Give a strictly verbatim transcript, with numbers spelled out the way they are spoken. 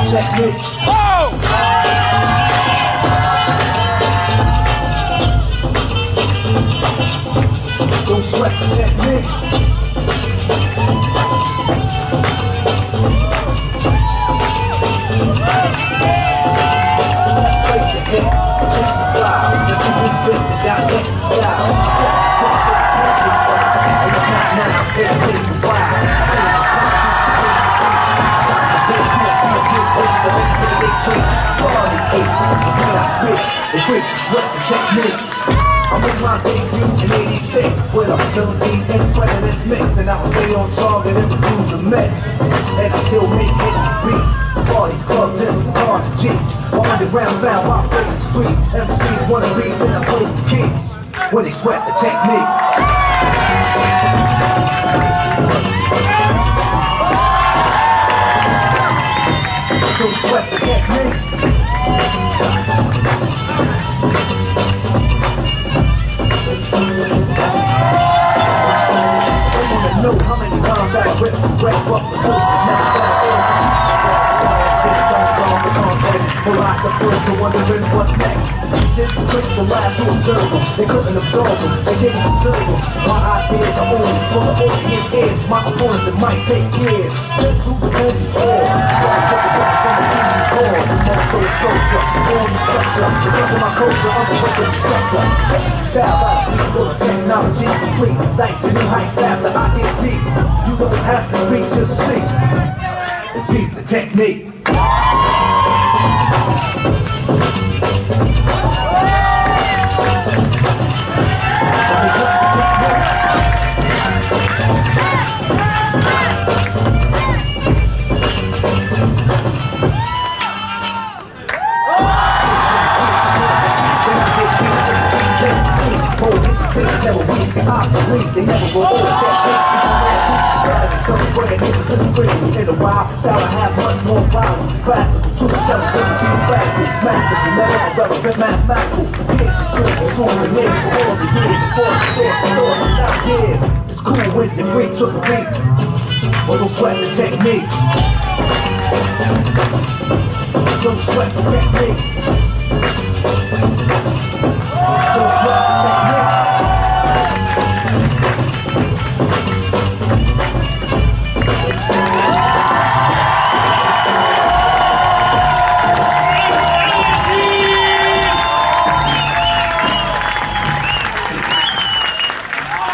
technique. Oh! Don't sweat the technique. Let's face the hit, check the fly. Let's see who built it, down take the style. And it's not now, it'll take a while. It's quick, sweat the technique. I made my debut in eighty-six with a Philippine and President's mix, and I will stay on target and refuse to miss. And I still make hits and beats, parties, clubs, and cars and jeeps. My underground sound operates the streets. M Cs wanna leave, then I play the keys when they sweat the technique. Don't sweat the technique. Know how many times I rip, rap up the soul, now start all scientists don't solve the context. Philosophers are wondering what's next. Since the trick the lab to observe them, they couldn't absorb them, they didn't observe them. My ideas are only for the audience ears. My opponents, it might take years. Let's who the energy scores. Gotta put the rock from the enemy's cause. More so exposure, all the structure. Because of my culture, I'm a record instructor. Style out, we full of technology complete. Sights and new heights after I get deep. You don't have to read, just see. And beat the technique. Never weak, obsolete, they never go old techniques. Some spread niggas is free. In a while, style I have much more power. Classical, true intelligence, these radical. Masterful, never irrelevant, mathematical. Here's the truth, it's on the name for all the years before the source, the thoughts and ideas. It's cool when the freak took a beat. But don't sweat the technique. Don't sweat the technique.